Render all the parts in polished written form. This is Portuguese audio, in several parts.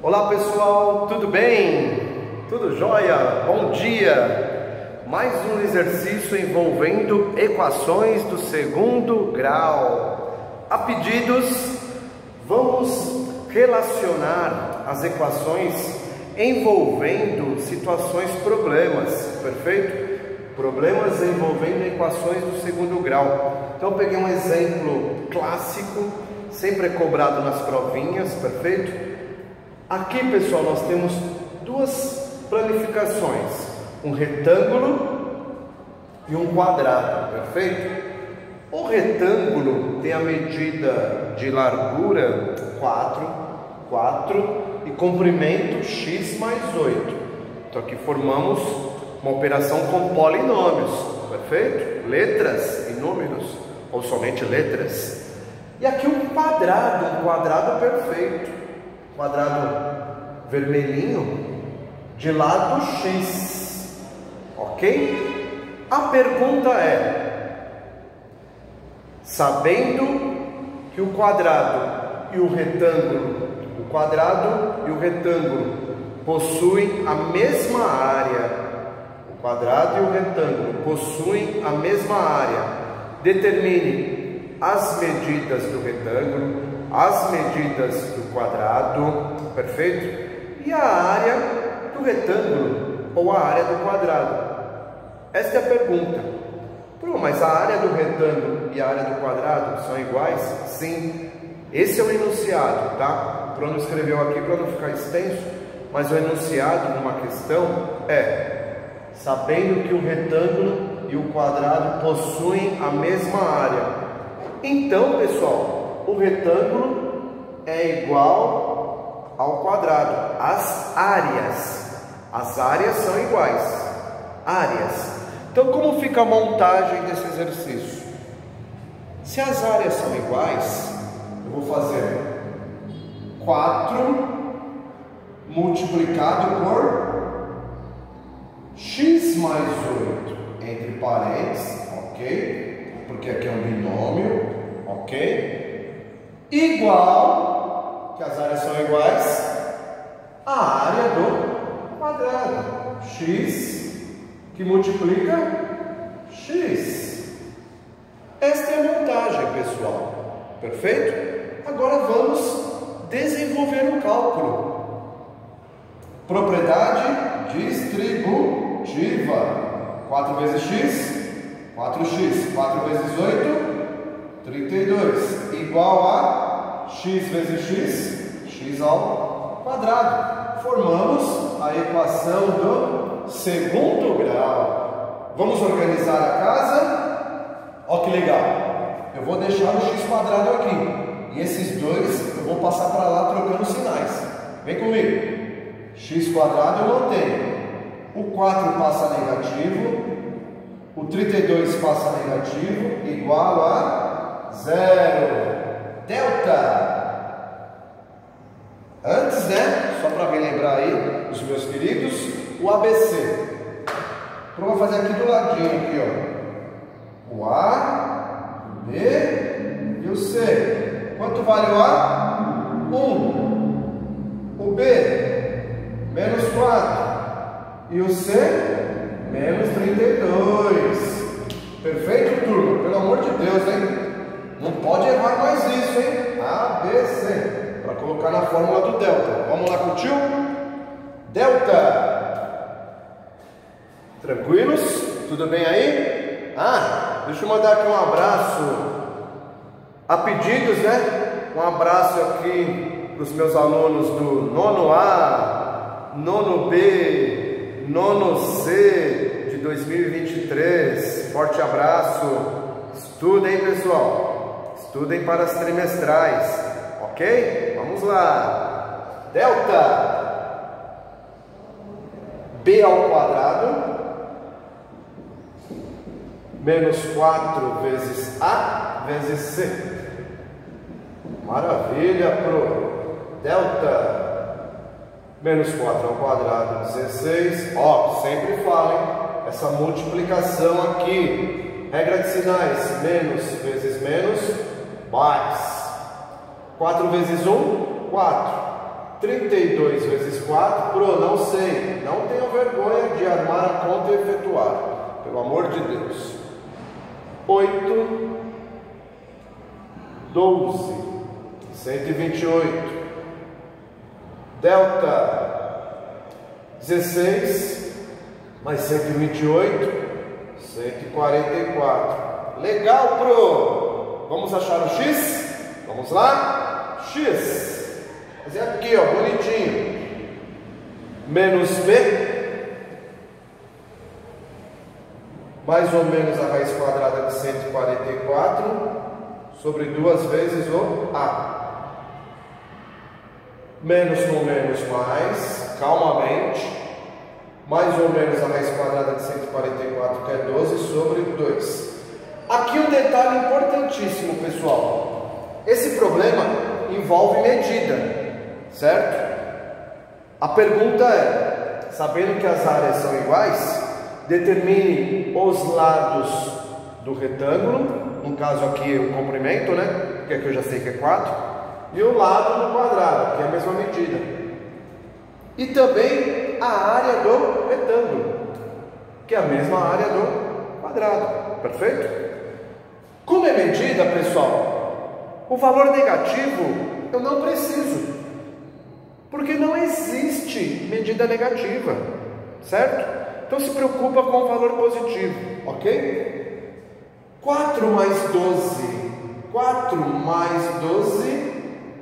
Olá pessoal, tudo bem? Tudo jóia? Bom dia! Mais um exercício envolvendo equações do segundo grau. A pedidos, vamos relacionar as equações envolvendo situações problemas, perfeito? Problemas envolvendo equações do segundo grau. Então eu peguei um exemplo clássico, sempre é cobrado nas provinhas, perfeito? Aqui, pessoal, nós temos duas planificações, um retângulo e um quadrado, perfeito? O retângulo tem a medida de largura 4 e comprimento x mais 8. Então aqui formamos uma operação com polinômios, perfeito? Letras e números, ou somente letras. E aqui um quadrado perfeito. Quadrado vermelhinho de lado x, ok? A pergunta é: sabendo que o quadrado e o retângulo, possuem a mesma área, o quadrado e o retângulo possuem a mesma área, determine as medidas do retângulo, as medidas do quadrado, perfeito? E a área do retângulo ou a área do quadrado. Esta é a pergunta. Mas a área do retângulo e a área do quadrado são iguais? Sim. Esse é o enunciado, tá? O Bruno escreveu aqui para não ficar extenso, mas o enunciado numa questão é: sabendo que o retângulo e o quadrado possuem a mesma área. Então, pessoal, o retângulo é igual ao quadrado. As áreas são iguais. Áreas. Então, como fica a montagem desse exercício? Se as áreas são iguais, eu vou fazer 4 multiplicado por x mais 8, entre parênteses, ok? Porque aqui é um binômio, ok? Igual, que as áreas são iguais, a área do quadrado, x que multiplica x. Esta é a montagem, pessoal, perfeito? Agora vamos desenvolver o cálculo. Propriedade distributiva. 4 vezes x, 4x, 4 vezes 8, 32, igual a x vezes x ao quadrado. Formamos a equação do segundo grau. Vamos organizar a casa? Olha que legal. Eu vou deixar o x quadrado aqui. E esses dois eu vou passar para lá trocando sinais. Vem comigo. X quadrado eu mantenho. O 4 passa negativo. O 32 passa negativo. Igual a 0. Delta. Antes, né? Só para me lembrar aí, os meus queridos, o ABC. Então, vou fazer aqui do ladinho, aqui, ó. O A, o B e o C. Quanto vale o A? 1. O B, menos 4. E o C, menos 32. Perfeito, turma? Pelo amor de Deus, hein? Não pode errar mais isso, hein? A, B, C. Para colocar na fórmula do delta. Vamos lá com o tio? Delta. Tranquilos? Tudo bem aí? Deixa eu mandar aqui um abraço. A pedidos, né? Um abraço aqui para os meus alunos do nono A, nono B, nono C de 2023. Forte abraço. Estudem, pessoal. Estudem para as trimestrais. Ok? Vamos lá. Delta. B ao quadrado menos 4 vezes A vezes C. Maravilha, pro. Delta. Menos 4 ao quadrado, 16. Ó, sempre falem essa multiplicação aqui. Regra de sinais. Menos vezes menos, mais. 4 vezes 1, 4. 32 vezes 4, Pro, não sei. Não tenho vergonha de armar a conta e efetuar. Pelo amor de Deus. 8, 12, 128. Delta, 16, mais 128, 144. Legal, Pro. Vamos achar o X? Vamos lá? X. Fazer aqui, ó, bonitinho. Menos B, mais ou menos a raiz quadrada de 144, sobre 2 vezes o A. Menos com menos mais, calmamente. Mais ou menos a raiz quadrada de 144, que é 12, sobre 2. Aqui um detalhe importantíssimo, pessoal. Esse problema envolve medida. Certo? A pergunta é, sabendo que as áreas são iguais, determine os lados do retângulo, no caso aqui o comprimento, né? Porque aqui eu já sei que é 4, e o lado do quadrado, que é a mesma medida. E também a área do retângulo, que é a mesma área do quadrado. Perfeito? Como é medida, pessoal, o valor negativo eu não preciso. Porque não existe medida negativa, certo? Então se preocupa com o valor positivo, ok? 4 mais 12, 4 mais 12,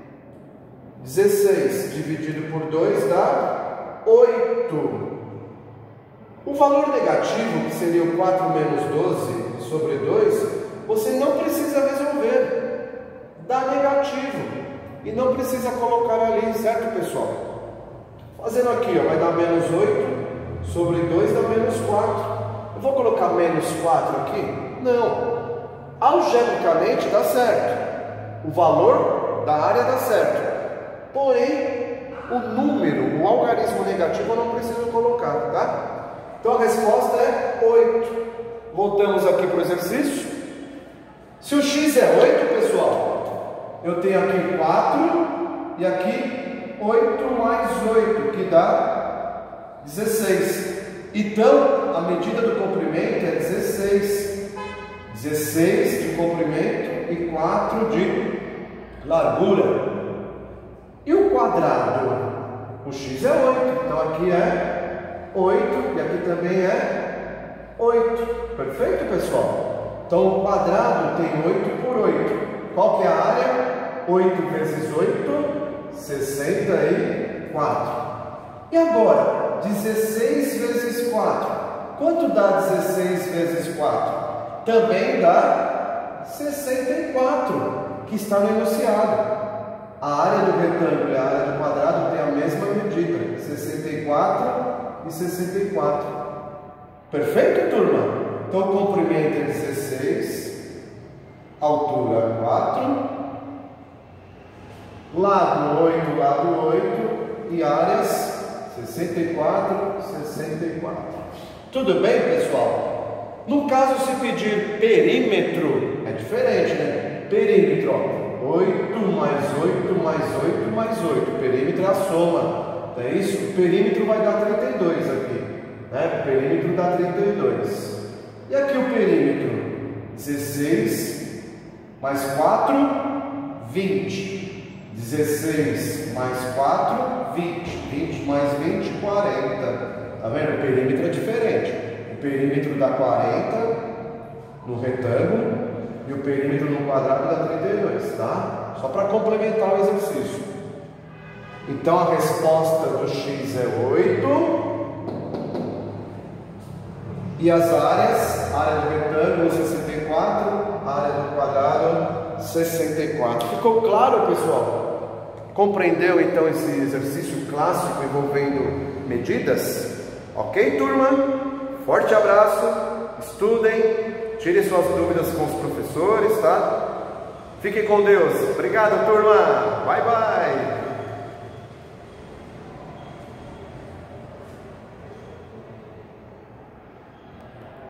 16, dividido por 2 dá 8. O valor negativo, que seria o 4 menos 12 sobre 2, você não precisa resolver, dá negativo. E não precisa colocar ali, certo, pessoal? Fazendo aqui, ó, vai dar menos 8, sobre 2 dá menos 4. Eu vou colocar menos 4 aqui? Não. Algebricamente dá certo. O valor da área dá certo. Porém, o número, o algarismo negativo eu não preciso colocar, tá? Então a resposta é 8. Voltamos aqui para o exercício. Se o x é 8, pessoal, eu tenho aqui 4 e aqui 8 mais 8, que dá 16. Então, a medida do comprimento é 16. 16 de comprimento e 4 de largura. E o quadrado? O x é 8, então aqui é 8 e aqui também é 8. Perfeito, pessoal? Então, o quadrado tem 8 por 8. Qual que é a área? 8 vezes 8, 64. E agora, 16 vezes 4. Quanto dá 16 vezes 4? Também dá 64, que está no enunciado. A área do retângulo e a área do quadrado têm a mesma medida, 64 e 64. Perfeito, turma? Então, o comprimento é 16, altura 4, lado 8, lado 8 e áreas 64, 64. Tudo bem, pessoal? No caso, se pedir perímetro, é diferente, né? Perímetro, ó, 8 mais 8 mais 8 mais 8. Perímetro é a soma, não é isso? O perímetro vai dar 32 aqui, né? O perímetro dá 32. E aqui o perímetro, 16 mais 4, 20. 16 mais 4, 20. 20 mais 20, 40. Tá vendo? O perímetro é diferente. O perímetro dá 40 no retângulo e o perímetro no quadrado dá 32, tá? Só para complementar o exercício. Então a resposta do x é 8. E as áreas, a área do retângulo 64, a área do quadrado 64. Ficou claro, pessoal? Compreendeu então esse exercício clássico envolvendo medidas? Ok, turma? Forte abraço, estudem, tirem suas dúvidas com os professores, tá? Fiquem com Deus. Obrigado, turma. Bye, bye.